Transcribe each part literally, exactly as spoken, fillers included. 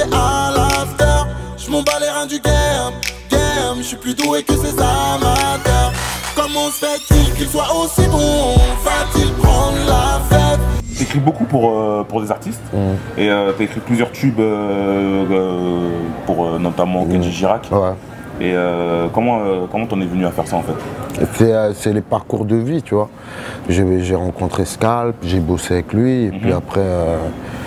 à l'after. Je m'en bats les reins du game, game. Je suis plus doué que ces amateurs. Comment se fait-il qu'il soit aussi bon? Va-t-il prendre la fête? T'écris beaucoup pour, euh, pour des artistes mmh. et euh, t'as écrit plusieurs tubes euh, euh, pour euh, notamment Kenji Girac. Ouais. Et euh, comment euh, comment t'en es venu à faire ça en fait? C'est euh, les parcours de vie, tu vois. J'ai rencontré Scalp, j'ai bossé avec lui et mmh. puis après euh,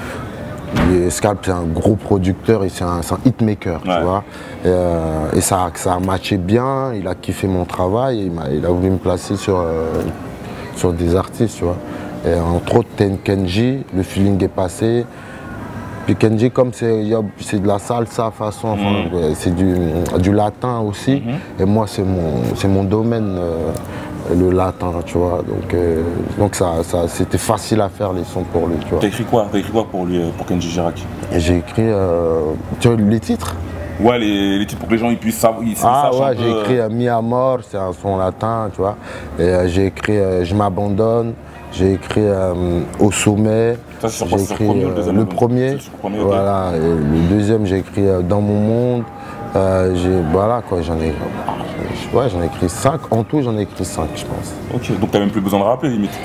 Scalp c'est un gros producteur et c'est un, un hitmaker, ouais. tu vois. Et, euh, et ça, ça a matché bien, il a kiffé mon travail, et il, a, il a voulu me placer sur, euh, sur des artistes, tu vois. Et entre autres Kenji, le feeling est passé. Puis Kenji, comme c'est de la salsa façon, enfin, mmh. c'est du, du latin aussi. Mmh. Et moi c'est mon, mon domaine, euh, le latin, tu vois. Donc, euh, donc ça, ça c'était facile à faire les sons pour lui, tu vois. T'as écrit quoi? T'as écrit quoi pour lui, pour Kenji Girac? J'ai écrit, euh, tu vois, les titres. Ouais, les, les titres pour que les gens ils puissent savoir. Ils, ah ouais, j'ai écrit euh, Mi Amor, c'est un son latin, tu vois. Et euh, j'ai écrit euh, Je m'abandonne. J'ai écrit euh, Au sommet, j'ai écrit le, euh, le premier, le premier voilà, okay. Et le deuxième j'ai écrit euh, Dans mon monde, euh, voilà quoi, j'en ai, ouais, j'en ai écrit cinq, en tout j'en ai écrit cinq je pense. Ok, donc t'as même plus besoin de rappeler limite.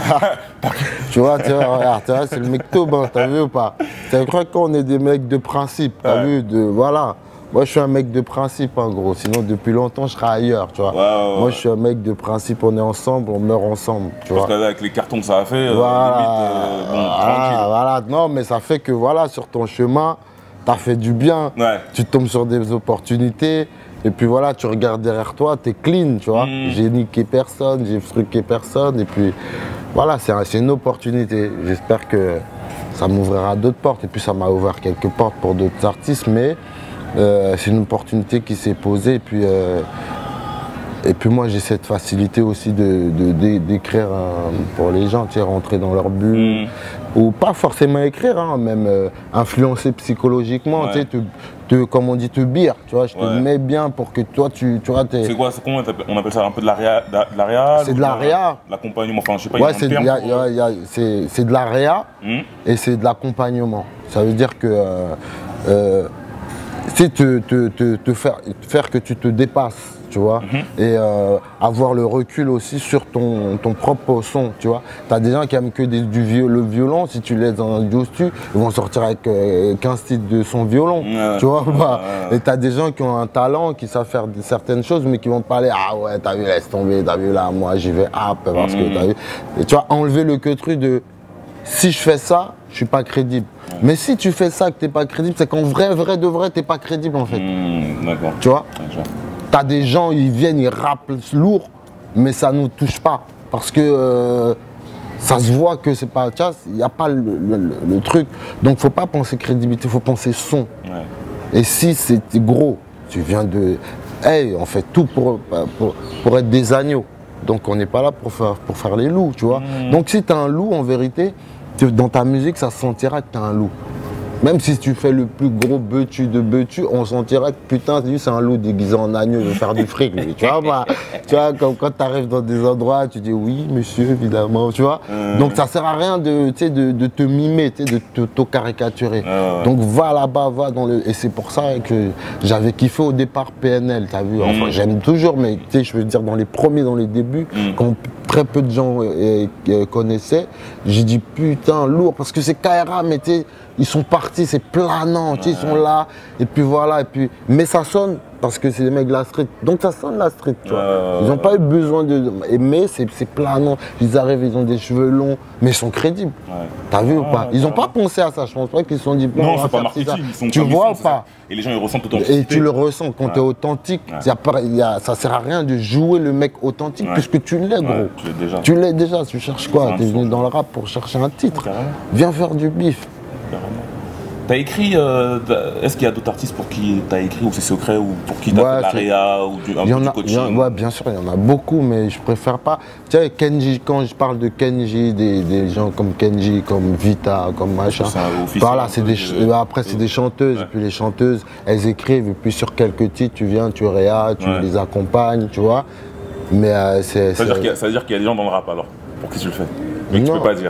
Tu vois, tu vois, regarde, c'est le mec Taube, hein, t'as vu ou pas? Tu crois qu'on est des mecs de principe, t'as ouais. vu, de, voilà. Moi je suis un mec de principe en gros, sinon depuis longtemps je serais ailleurs, tu vois. Ouais, ouais, Moi je suis un mec de principe, on est ensemble, on meurt ensemble, tu Parce vois. Parce qu'avec les cartons que ça a fait, voilà, euh, limite, euh, bon, voilà, voilà, non mais ça fait que voilà, sur ton chemin, t'as fait du bien, ouais. tu tombes sur des opportunités, et puis voilà, tu regardes derrière toi, t'es clean, tu vois. Mmh. J'ai niqué personne, j'ai fruqué personne, et puis voilà, c'est un, une opportunité. J'espère que ça m'ouvrira d'autres portes, et puis ça m'a ouvert quelques portes pour d'autres artistes, mais Euh, c'est une opportunité qui s'est posée et puis, euh, et puis moi j'ai cette facilité aussi de, de, de, d'écrire euh, pour les gens, tu sais, rentrer dans leur bulle, mmh. ou pas forcément écrire, hein, même euh, influencer psychologiquement, ouais. tu sais, te, te, comme on dit, te bire, tu vois, je te ouais. mets bien pour que toi tu, tu vois, t'es... C'est quoi, comment on appelle ça, un peu de la réa? De la réa c'est de la réa. L'accompagnement, enfin je sais pas, ouais, il y a un terme. C'est de la réa mmh. et c'est de l'accompagnement. Ça veut dire que euh, euh, c'est te, te, te, te faire, faire que tu te dépasses, tu vois, mm-hmm. et euh, avoir le recul aussi sur ton, ton propre son, tu vois. T'as des gens qui aiment que des, du viol, le violon, si tu laisses dans un duo-stu, ils vont sortir avec euh, quinze titres de son violon, ouais. tu vois. Ouais. Bah, et t'as des gens qui ont un talent, qui savent faire certaines choses, mais qui vont te parler, ah ouais, t'as vu, laisse tomber, t'as vu là, moi j'y vais, ah, parce mm-hmm. que t'as vu. Et tu vois, enlever le que truc de, si je fais ça, je suis pas crédible. Ouais. Mais si tu fais ça que t'es pas crédible, c'est qu'en vrai, vrai de vrai, t'es pas crédible en fait. Mmh, d'accord. Tu vois, t'as des gens, ils viennent, ils rappent lourd, mais ça nous touche pas. Parce que euh, ça se voit que c'est pas, tu vois, il n'y a pas le, le, le, le truc. Donc faut pas penser crédibilité, faut penser son. Ouais. Et si c'est gros, tu viens de... Hey, on fait tout pour, pour, pour être des agneaux. Donc on n'est pas là pour faire, pour faire les loups, tu vois. Mmh. Donc si t'as un loup, en vérité, dans ta musique, ça se sentira que t'as un loup. Même si tu fais le plus gros beutu de beutu, on sentira que putain, c'est un loup déguisé en agneau, il veut faire du fric, lui. Tu vois, bah, tu vois, comme quand tu arrives dans des endroits, tu dis oui, monsieur, évidemment, tu vois. Mmh. Donc ça sert à rien de, de, de te mimer, de t'auto-caricaturer. Mmh. Donc va là-bas, va dans le. Et c'est pour ça que j'avais kiffé au départ P N L, t'as vu. Enfin, mmh. j'aime toujours, mais tu sais, je veux dire, dans les premiers, dans les débuts, mmh. quand très peu de gens euh, euh, connaissaient, j'ai dit putain, lourd, parce que c'est K R A, mais tu sais, ils sont partis, c'est planant, ouais. ils sont là, et puis voilà, et puis, mais ça sonne parce que c'est des mecs de la street, donc ça sonne la street, tu vois. Ouais. Ils n'ont pas eu besoin de, mais c'est planant, ils arrivent, ils ont des cheveux longs, mais ils sont crédibles. Ouais. T'as vu ouais, ou pas? Ils n'ont pas pensé à ça, je pense pas qu'ils se sont dit, non, c'est pas marketing, ils sont tu vois ou pas? Et les gens ils ressentent authenticité. Et tu le ressens, quand ouais. tu es authentique, ouais. y a pas, y a, ça sert à rien de jouer le mec authentique, ouais. puisque tu l'es, gros. Ouais, tu l'es déjà. Tu l'es déjà, tu cherches quoi? Tu es venu dans le rap pour chercher un titre. Carrément. Viens faire du bif. T'as écrit, euh, est-ce qu'il y a d'autres artistes pour qui t'as écrit ou c'est secret ou pour qui t'as ouais, fait de la réa ou du, un peu du coaching? Ouais, bien sûr, il y en a beaucoup, mais je préfère pas. Tu sais, Kenji, quand je parle de Kenji, des, des gens comme Kenji, comme Vita, comme machin. Voilà, c'est des, de... après c'est des chanteuses, ouais. et puis les chanteuses, elles écrivent, et puis sur quelques titres, tu viens, tu réa, tu ouais. les accompagnes, tu vois. Mais euh, c'est. Ça veut dire qu'il y, y a des gens dans le rap alors, pour qui tu le fais? Mais non. Tu peux pas dire.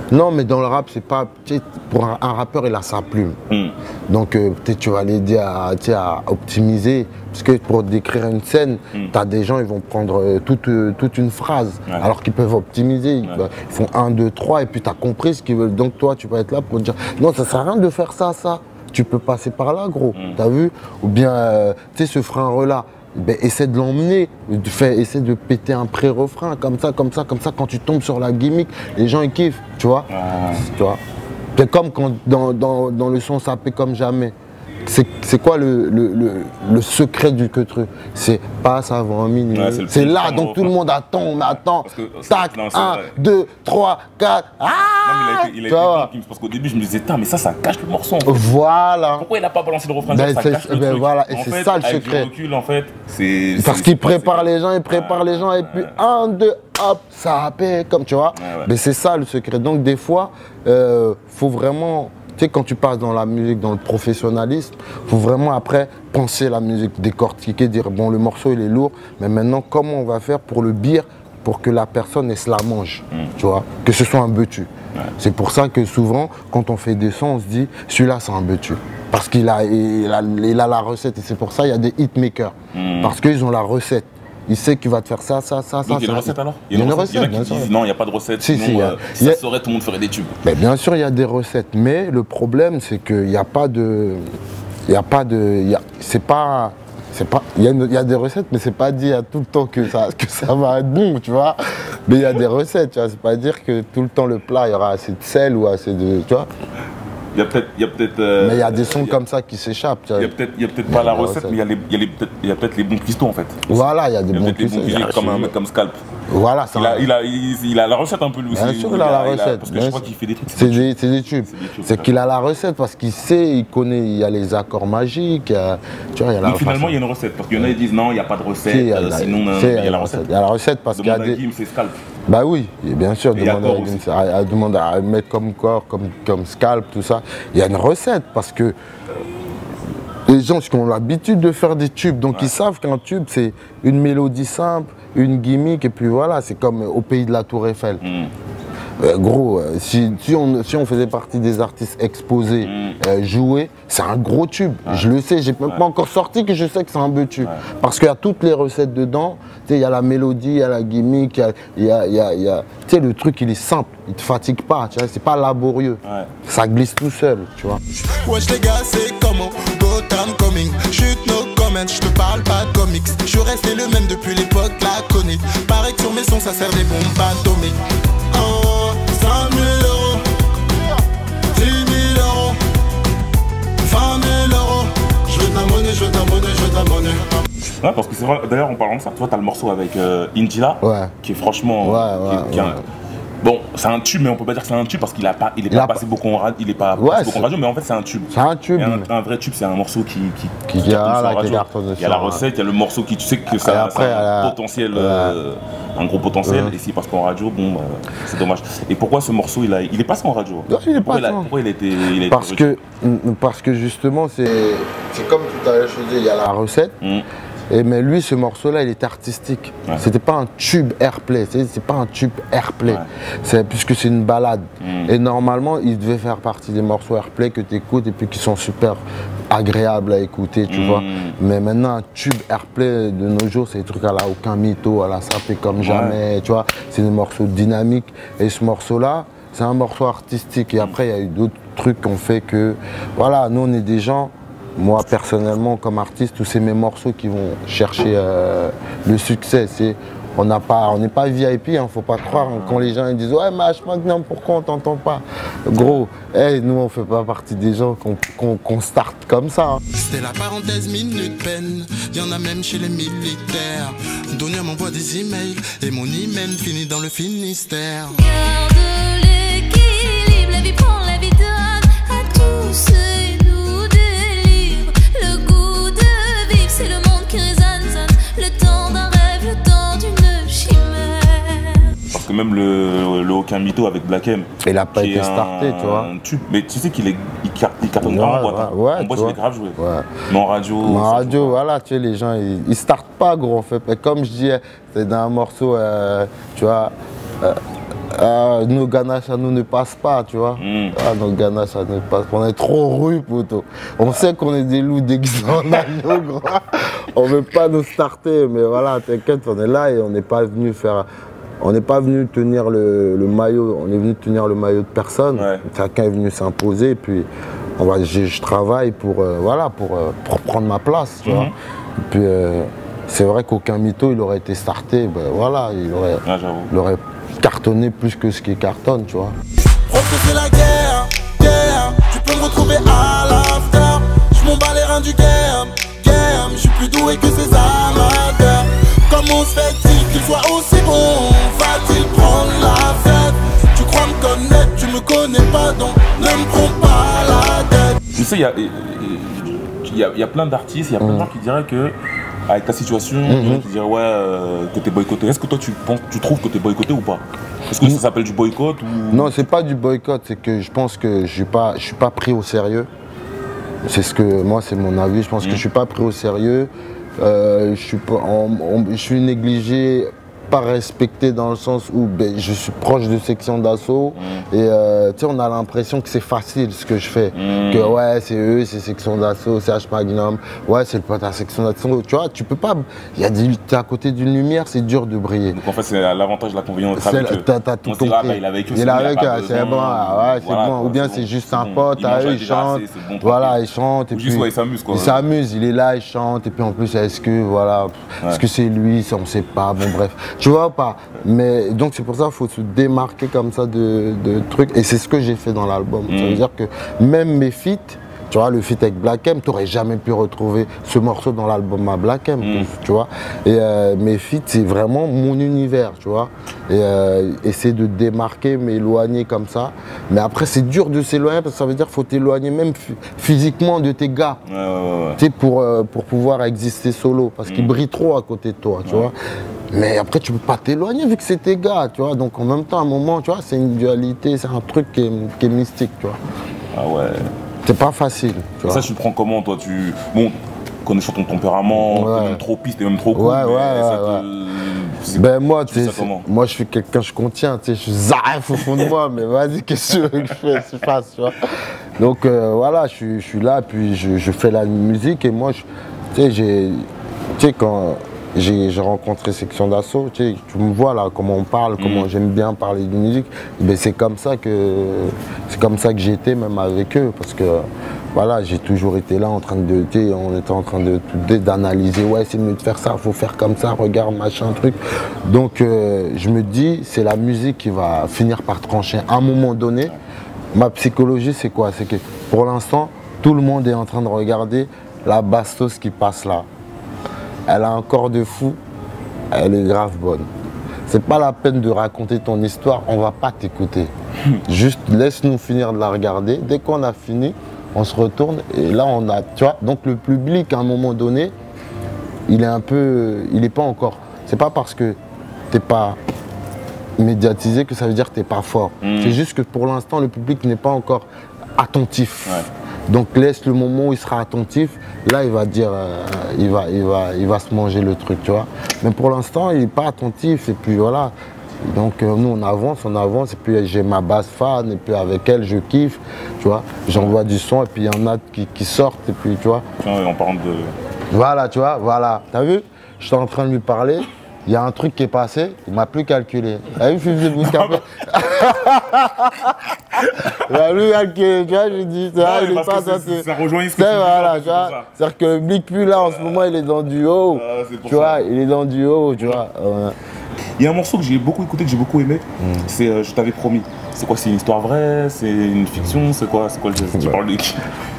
Non, mais dans le rap, c'est pas. Pour un, un rappeur, il a sa plume. Mm. Donc, euh, peut-être tu vas l'aider à, à optimiser. Parce que pour décrire une scène, mm. tu as des gens, ils vont prendre euh, toute, euh, toute une phrase. Ouais. Alors qu'ils peuvent optimiser. Ils, ouais. bah, ils font un, deux, trois, et puis tu as compris ce qu'ils veulent. Donc, toi, tu vas être là pour dire non, ça sert à rien de faire ça, ça. Tu peux passer par là, gros. Mm. T'as vu? Ou bien, euh, tu sais, ce frein-là. Ben, essaie de l'emmener, essaie de péter un pré-refrain, comme ça, comme ça, comme ça, quand tu tombes sur la gimmick, les gens ils kiffent, tu vois. Ah. Tu vois. C'est comme quand dans, dans, dans le son ça paie comme jamais. C'est quoi le, le, le, le secret du que truc? C'est passe avant minuit. Ouais, c'est là, donc tout le monde attend, on attend. Tac, un, deux, trois, quatre. Ah, non, mais il a été, il a été parce qu'au début, je me disais, mais ça, ça cache le morceau. En fait. Voilà. Pourquoi il n'a pas balancé le refrain? Ben, ça cache le ben truc. Voilà, et c'est ça le avec secret. Du recul, en fait, c'est. Parce qu'il prépare les gens, il prépare les gens, et puis un, deux, hop, ça paie, comme tu vois. Ouais, ouais. Mais c'est ça le secret. Donc, des fois, il euh, faut vraiment. Tu sais, quand tu passes dans la musique, dans le professionnalisme, il faut vraiment après penser la musique, décortiquer, dire bon, le morceau il est lourd, mais maintenant comment on va faire pour le bire, pour que la personne elle se la mange, mmh. tu vois, que ce soit un betu. Ouais. C'est pour ça que souvent, quand on fait des sons, on se dit celui-là c'est un betu. Parce qu'il a, il a, il a la recette, et c'est pour ça qu'il y a des hitmakers. Mmh. Parce qu'ils ont la recette. Il sait qu'il va te faire ça, ça, ça, ça. Donc il y a une recette alors? Il y a une recette, il y en a qui disent non, il n'y a pas de recette, si, sinon si, euh, si ça saurait, tout le monde ferait des tubes. Mais bien sûr, il y a des recettes, mais le problème, c'est qu'il n'y a pas de... Il n'y a pas de... C'est pas... Pas, il, y a une, il y a des recettes, mais c'est pas dit à tout le temps que ça, que ça va être bon, tu vois. Mais il y a des recettes, tu vois. C'est pas dire que tout le temps le plat, il y aura assez de sel ou assez de... Tu vois. Il y a peut-être. Peut euh, mais il y a des sons comme ça qui s'échappent. Il n'y a peut-être peut pas la recette, mais il y a, les, il y a, les, peut il y a peut-être les bons pistons en fait. Voilà, il y a des il y a bons pistons. Il y a bons comme un mec comme Scalp. Voilà, ça. Il a, il, a, il, il a la recette un peu lui aussi. Bien sûr, il a la recette. Parce que je crois qu'il fait des trucs. C'est des, des tubes. C'est qu'il a la recette parce qu'il sait, il connaît, il y a les accords magiques. Il y a, tu vois, il y a la Donc finalement, il y a une recette. Parce qu'il y en a qui disent non, il n'y a pas de recette. Si, il y a, sinon, il y a la recette. Il y a la recette parce qu'il y a des. C'est Scalp. Bah oui, bien sûr, demande à, à, à mettre comme corps, comme, comme Scalp, tout ça. Il y a une recette parce que les gens qui ont l'habitude de faire des tubes, donc ouais. ils savent qu'un tube c'est une mélodie simple, une gimmick, et puis voilà, c'est comme au pays de la Tour Eiffel. Mm. Euh, gros, euh, si, si, on, si on faisait partie des artistes exposés, mm. euh, joués, c'est un gros tube. Ouais. Je le sais, j'ai même ouais. pas encore sorti que je sais que c'est un beau tube. Ouais. Parce qu'il y a toutes les recettes dedans. Il y a la mélodie, il y a la gimmick, il y a, y a, y a tu sais, le truc il est simple, il te fatigue pas, tu vois, c'est pas laborieux. Ouais. Ça glisse tout seul, tu vois. Wesh les gars, c'est comment Gotham coming, shoot no comment, je te parle pas de comics. Je suis resté le même depuis l'époque laconique. Pareil que sur mes sons, ça sert des bombes atomiques. Oh, cinq mille euros, dix mille euros, vingt mille euros. Je veux de la monnaie, je veux de la monnaie, je veux de la monnaie. Ouais, parce que c'est vrai, d'ailleurs, en parlant de ça, tu vois, t'as le morceau avec euh, Injila, ouais. qui est franchement. Ouais, ouais, qui est, qui est ouais. un... Bon, c'est un tube, mais on peut pas dire que c'est un tube parce qu'il est pas, il est pas passé beaucoup en radio, il est pas ouais, passé beaucoup en radio, mais en fait c'est un tube. C'est un tube. Et un, un vrai tube, c'est un morceau qui qui, qui, qui a la radio. Il y a la recette, il y a le morceau qui, tu sais que ça, après, ça a un la... potentiel, ouais. euh, un gros potentiel. Ouais. Et s'il passe pas en radio, bon, bah, c'est dommage. Et pourquoi ce morceau, il a, il est passé en radio? Non, il est pourquoi, pas il a, pourquoi il a été, il a été parce que, parce que justement, c'est, c'est comme tout à l'heure je disais, il y a la recette. Mm. Et mais lui, ce morceau-là, il était artistique. Ouais. C'était pas un tube airplay, c'est pas un tube airplay, ouais. puisque c'est une balade. Mm. Et normalement, il devait faire partie des morceaux airplay que tu écoutes et puis qui sont super agréables à écouter, tu mm. vois. Mais maintenant, un tube airplay de nos jours, c'est des trucs à la aucun mytho, à la sapé comme jamais, ouais. tu vois. C'est des morceaux dynamiques. Et ce morceau-là, c'est un morceau artistique. Et après, il y a eu d'autres trucs qui ont fait que, voilà, nous, on est des gens. Moi, personnellement, comme artiste, tous ces mes morceaux qui vont chercher euh, le succès, c'est on n'a pas, on n'est pas V I P, il hein, ne faut pas croire hein, quand les gens ils disent ouais, mais H-Magnum, pourquoi on t'entend pas? Gros, hey, nous on fait pas partie des gens qu'on qu'on, qu'on starte comme ça. Hein. C'était la parenthèse minute peine, il y en a même chez les militaires. Donia m'envoie des emails et mon email finit dans le Finistère. Garde l'équilibre, la vie prend la vie donne à tous. C'est le monde qui résonne, le temps d'un rêve, le temps d'une chimère. Parce que même le, le Aucun Mytho avec Black M, il n'a pas été starté, tu vois. Tube. Mais tu sais qu'il est, il, il cartonne ouais, grave en boîte. Ouais, en boîte, il est grave joué. Ouais. Mais en radio. Mais en radio, voilà, tu sais, les gens, ils, ils startent pas, gros, en fait. Mais comme je dis, c'est dans un morceau, euh, tu vois. Euh, Ah, nos ganaches, ça nous ne passe pas, tu vois. Mm. Ah, nos ganaches, ça ne passe pas. On est trop rues, poto. On sait qu'on est des loups déguisés en agneau, gros. On ne veut pas nous starter, mais voilà, t'inquiète, on est là et on n'est pas venu faire. On n'est pas venu tenir le, le maillot, on est venu tenir le maillot de personne. Ouais. Chacun est venu s'imposer, puis on va, je, je travaille pour, euh, voilà, pour, euh, pour prendre ma place, tu mm-hmm. vois. Et puis euh, c'est vrai qu'aucun mytho, il aurait été starté, ben voilà, il aurait, ah, il aurait cartonné plus que ce qui cartonne, tu vois. Prof que c'est la guerre, guerre, tu peux me retrouver à l'after. Je m'en bats les reins du game, game, je suis plus doué que ces amateurs. Comment se fait-il qu'il soit aussi bon? Va-t-il prendre la fête? Tu crois me connaître, tu me connais pas, donc ne me prends pas la tête. Tu sais, il y a, y, a, y a plein d'artistes, il y a plein de gens qui diraient que avec ta situation, mm-hmm. qui diraient ouais, euh, que t'es boycotté. Est-ce que toi tu penses, tu trouves que t'es boycotté ou pas? Est-ce que ça s'appelle du boycott ou... Non, c'est pas du boycott, c'est que je pense que je suis pas, je suis pas pris au sérieux. C'est ce que moi, c'est mon avis. Je pense mm. que je suis pas pris au sérieux. Euh, je suis pas, on, on, je suis négligé, pas respecté dans le sens où ben, je suis proche de section d'assaut mmh. et euh, tu sais, on a l'impression que c'est facile ce que je fais, mmh. que ouais c'est eux, c'est section d'assaut, c'est H Magnum, ouais c'est le pote à section d'assaut, tu vois, tu peux pas, il y a des, t'es à côté d'une lumière, c'est dur de briller. Donc en fait c'est l'avantage, l'inconvénient d'être avec eux. T'as, t'as tout compris. Ah, bah, il est avec eux, il est avec eux, c'est bon, ouais, c'est voilà, bon, ou bien c'est juste un pote, à eux, il chante, bon, voilà, il chante, et puis juste, ouais, il s'amuse quoi. Il s'amuse, il est là, il chante, et puis en plus est-ce que voilà, est-ce que c'est lui, on sait pas, bon bref. Tu vois pas, mais donc c'est pour ça qu'il faut se démarquer comme ça de, de trucs, et c'est ce que j'ai fait dans l'album. Mmh. Ça veut dire que même mes feats, tu vois, le feat avec Black M, tu n'aurais jamais pu retrouver ce morceau dans l'album à Black M, mmh. tu vois. Et euh, mes feats, c'est vraiment mon univers, tu vois. Et euh, essayer de démarquer, m'éloigner comme ça. Mais après, c'est dur de s'éloigner parce que ça veut dire qu'il faut t'éloigner même physiquement de tes gars. Ouais, ouais, ouais. Tu sais, pour, euh, pour pouvoir exister solo, parce mmh. qu'ils brillent trop à côté de toi, tu ouais. vois. Mais après, tu peux pas t'éloigner vu que c'est tes gars, tu vois. Donc en même temps, à un moment, tu vois, c'est une dualité, c'est un truc qui est, qui est mystique, tu vois. Ah ouais. C'est pas facile. Tu vois. Ça, tu le prends comment, toi? Tu... Bon, connaissant ton tempérament, ouais. t'es même trop piste, t'es même trop cool. Ouais, ouais, ouais, ça ouais. Te... Ben moi, tu sais, moi, je suis quelqu'un, je contiens, tu sais, je suis zaref au fond de moi, mais vas-y, qu'est-ce que je fasse, tu vois. Donc euh, voilà, je suis, je suis là, puis je, je fais la musique, et moi, je, tu sais, j'ai, tu sais, quand j'ai rencontré Section d'Assaut, tu sais, tu me vois là, comment on parle, mmh. comment j'aime bien parler de musique, ben, c'est comme ça que c'est comme ça que j'ai été même avec eux, parce que voilà, j'ai toujours été là en train de, on était en train de d'analyser, ouais, c'est mieux de faire ça, faut faire comme ça, regarde, machin, truc. Donc euh, je me dis, c'est la musique qui va finir par trancher. À un moment donné, ma psychologie, c'est quoi? C'est que pour l'instant, tout le monde est en train de regarder la bastos qui passe là. Elle a un corps de fou, elle est grave bonne. C'est pas la peine de raconter ton histoire, on va pas t'écouter. Juste laisse-nous finir de la regarder. Dès qu'on a fini, on se retourne et là on a, tu vois. Donc le public à un moment donné, il est un peu, il est pas encore. C'est pas parce que t'es pas médiatisé que ça veut dire que t'es pas fort. Mmh. C'est juste que pour l'instant le public n'est pas encore attentif. Ouais. Donc laisse le moment où il sera attentif, là il va dire, euh, il, va, il, va, il va se manger le truc, tu vois. Mais pour l'instant il n'est pas attentif et puis voilà. Donc euh, nous on avance, on avance et puis j'ai ma base fan et puis avec elle je kiffe, tu vois. J'envoie du son et puis il y en a qui, qui sortent et puis tu vois. En parlant de... Voilà, tu vois, voilà. T'as vu? J'étais en train de lui parler. Il y a un truc qui est passé, il m'a plus calculé. T'as vu, Fifi Bouscapé? Il m'a plus calculé, tu vois, je dis, ça, il est pas ça. Ça rejoint ce que tu voilà, tu vois. C'est-à-dire que le Blick plus là, en ce moment, il est dans du haut. Ah, tu vois, il est dans du haut, tu vois. Ouais. Il y a un morceau que j'ai beaucoup écouté, que j'ai beaucoup aimé, mm. c'est euh, Je t'avais promis. C'est quoi? C'est une histoire vraie? C'est une fiction? C'est quoi? C'est quoi le geste? Tu parles de qui?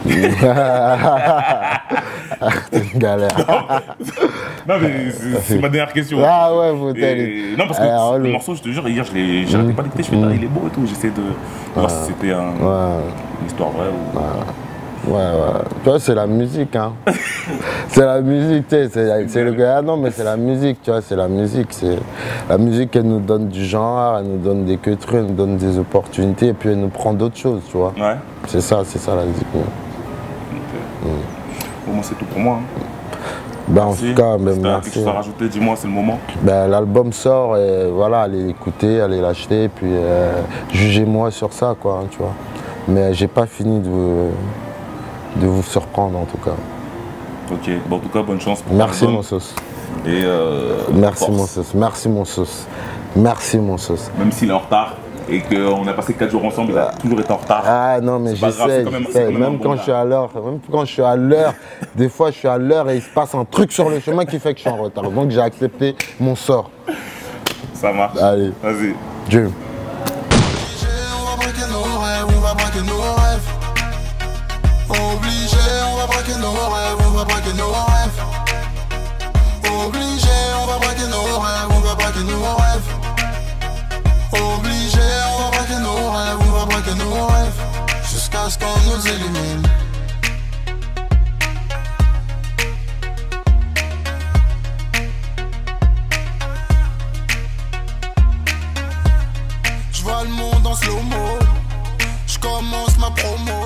C'est une galère. Non mais c'est ma dernière question. Ah ouais, faut et... Non parce que alors, le, le morceau, je te jure, hier je l'ai mm. pas écouté, je fais mm. il est beau et tout, j'essaie de voir ouais. si c'était un... ouais. une histoire vraie ou... Ouais. Ouais, ouais. Tu vois, c'est la musique, hein. C'est la musique, tu sais. C'est le gars. Ah non, mais c'est la musique, tu vois, c'est la musique. La musique, elle nous donne du genre, elle nous donne des queues-trucs, elle nous donne des opportunités, et puis elle nous prend d'autres choses, tu vois. Ouais. C'est ça, c'est ça la musique. Okay. Mm. Bon, moi, c'est tout pour moi. Hein. Ben, en Merci. tout cas, ben, Si t'as merci. quelque chose à rajouter, dis-moi, c'est le moment. Ben, l'album sort et voilà, allez l'écouter, allez l'acheter, puis euh, jugez-moi sur ça, quoi, hein, tu vois. Mais j'ai pas fini de vous, de vous surprendre, en tout cas. Ok, bon, en tout cas, bonne chance pour Merci, l'album. mon sauce. Et euh, Merci, force. mon sauce. Merci, mon sauce. Merci, mon sauce. Même s'il est en retard et qu'on a passé quatre jours ensemble, il a toujours été en retard. Ah non, mais C'est pas grave, j'essaie, c'est quand même- c'est j'essaie. quand même un Même bon quand gars. je suis à l'heure, même quand je suis à l'heure, des fois je suis à l'heure et il se passe un truc sur le chemin qui fait que je suis en retard. Donc j'ai accepté mon sort. Ça marche. Allez, Vas-y. Dieu. On va braquer nos rêves, on va braquer nos rêves. Obligé, on va braquer nos rêves, on va braquer nos rêves. Obligé, on va braquer nos rêves, on va braquer nos rêves. Obligé, on va braquer nos rêves, on va braquer nos rêves. Jusqu'à ce qu'on nous élimine. Je vois le monde en slow-mo. Je commence ma promo.